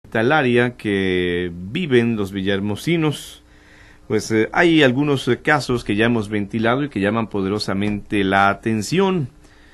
hospitalaria que viven los villahermosinos, pues hay algunos casos que ya hemos ventilado y que llaman poderosamente la atención.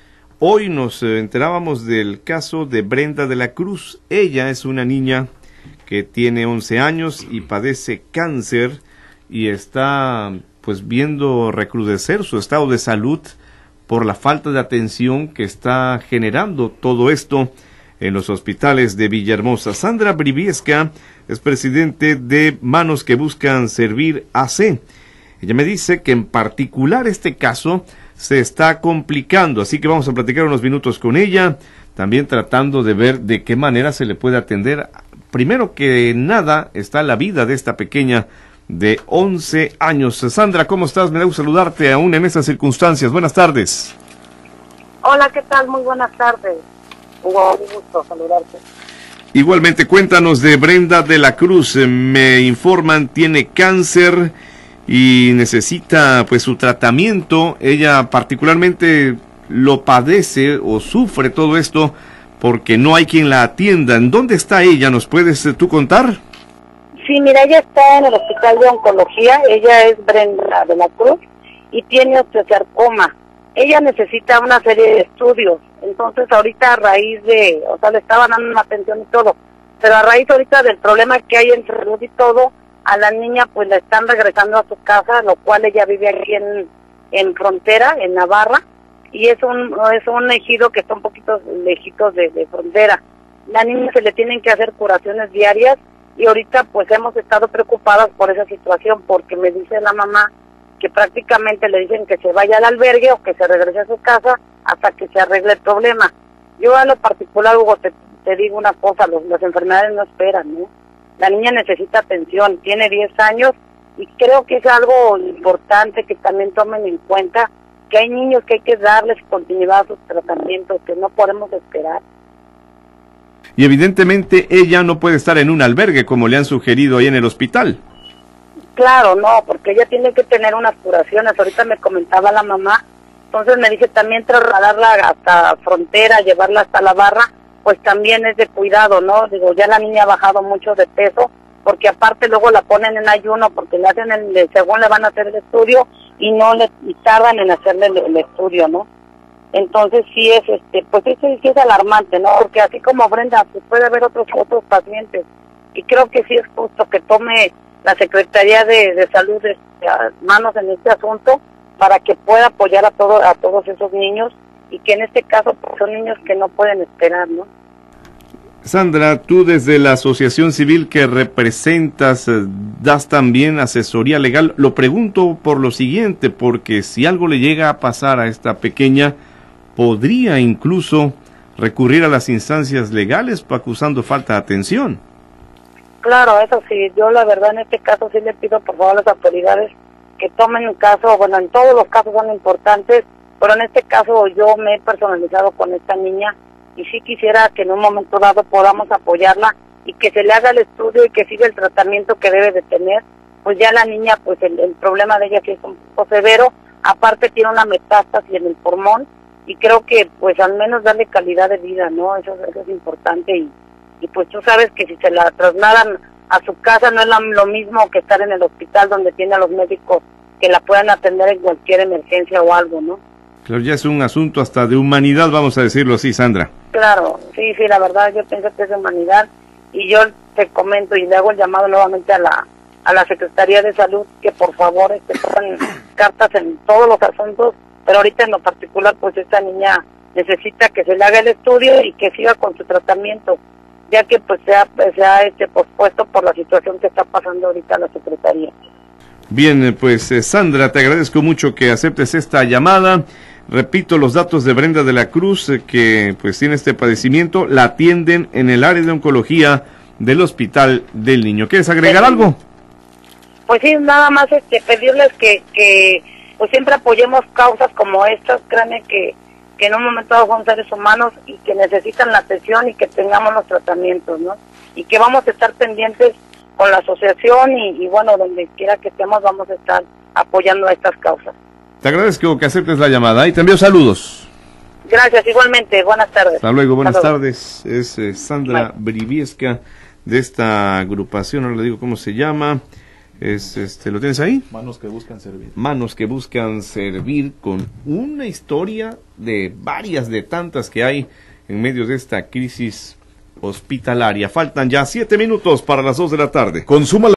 Hoy nos enterábamos del caso de Brenda de la Cruz. Ella es una niña que tiene 11 años y padece cáncer y está pues viendo recrudecer su estado de salud por la falta de atención que está generando todo esto en los hospitales de Villahermosa. Sandra Briviesca es presidente de Manos que Buscan Servir AC. Ella me dice que en particular este caso se está complicando, así que vamos a platicar unos minutos con ella, también tratando de ver de qué manera se le puede atender. Primero que nada está la vida de esta pequeña de 11 años. Sandra, ¿cómo estás? Me da gusto saludarte aún en estas circunstancias. Buenas tardes. Hola, ¿qué tal? Muy buenas tardes. Hugo, un gusto saludarte. Igualmente, cuéntanos de Brenda de la Cruz. Me informan, tiene cáncer y necesita pues su tratamiento. Ella particularmente lo padece o sufre todo esto porque no hay quien la atienda. ¿En dónde está ella? ¿Nos puedes tú contar? Sí, mira, ella está en el Hospital de Oncología. Ella es Brenda de la Cruz y tiene osteosarcoma. Ella necesita una serie de estudios. Entonces ahorita a raíz de, o sea, le estaban dando una atención y todo, pero a raíz ahorita del problema que hay en salud y todo, a la niña pues la están regresando a su casa, lo cual ella vive aquí en frontera, en Navarra, y es un ejido que está un poquito lejitos de frontera. La niña se le tienen que hacer curaciones diarias y ahorita pues hemos estado preocupadas por esa situación porque me dice la mamá que prácticamente le dicen que se vaya al albergue o que se regrese a su casa hasta que se arregle el problema. Yo a lo particular, Hugo, te digo una cosa, las enfermedades no esperan, ¿no? La niña necesita atención, tiene 10 años y creo que es algo importante que también tomen en cuenta que hay niños que hay que darles continuidad a sus tratamientos, que no podemos esperar. Y evidentemente ella no puede estar en un albergue como le han sugerido ahí en el hospital. Claro, no, porque ella tiene que tener unas curaciones. Ahorita me comentaba la mamá, entonces me dice también trasladarla hasta frontera, llevarla hasta la barra, pues también es de cuidado, ¿no? Digo, ya la niña ha bajado mucho de peso, porque aparte luego la ponen en ayuno, porque le hacen según le van a hacer el estudio, y tardan en hacerle el estudio, ¿no? Entonces sí es, pues eso sí es alarmante, ¿no? Porque así como Brenda, pues puede haber otros pacientes, y creo que sí es justo que tome la Secretaría de Salud manos en este asunto para que pueda apoyar a todos esos niños y que en este caso pues, son niños que no pueden esperar, ¿no? Sandra, tú desde la asociación civil que representas, das también asesoría legal. Lo pregunto por lo siguiente, porque si algo le llega a pasar a esta pequeña, podría incluso recurrir a las instancias legales acusando falta de atención. Claro, eso sí, yo la verdad en este caso sí le pido por favor a las autoridades que tomen un caso, bueno, en todos los casos son importantes, pero en este caso yo me he personalizado con esta niña y sí quisiera que en un momento dado podamos apoyarla y que se le haga el estudio y que siga el tratamiento que debe de tener. Pues ya la niña, pues el problema de ella sí es un poco severo, aparte tiene una metástasis en el pulmón y creo que pues al menos darle calidad de vida, ¿no? Eso es importante y pues tú sabes que si se la trasladan a su casa no es lo mismo que estar en el hospital donde tiene a los médicos que la puedan atender en cualquier emergencia o algo, ¿no? Claro, ya es un asunto hasta de humanidad, vamos a decirlo así, Sandra. Claro, sí, la verdad yo pienso que es de humanidad y yo te comento y le hago el llamado nuevamente a la Secretaría de Salud que por favor pongan cartas en todos los asuntos, pero ahorita en lo particular pues esta niña necesita que se le haga el estudio y que siga con su tratamiento, ya que pues se ha pospuesto por la situación que está pasando ahorita la Secretaría. Bien, pues Sandra, te agradezco mucho que aceptes esta llamada. Repito los datos de Brenda de la Cruz, que pues tiene este padecimiento, la atienden en el área de oncología del Hospital del Niño. ¿Quieres agregar algo? Pues sí, nada más pedirles que pues siempre apoyemos causas como estas, créanme que en un momento dado son seres humanos y que necesitan la atención y que tengamos los tratamientos, ¿no? Y que vamos a estar pendientes con la asociación y bueno, donde quiera que estemos vamos a estar apoyando a estas causas. Te agradezco que aceptes la llamada y te envío saludos. Gracias, igualmente, buenas tardes. Hasta luego, buenas tardes. Es Sandra Briviesca de esta agrupación, ahora le digo cómo se llama, ¿lo tienes ahí? Manos que buscan servir. Manos que buscan servir, con una historia de varias, de tantas que hay en medio de esta crisis hospitalaria. Faltan ya 7 minutos para las 2 de la tarde. Consuma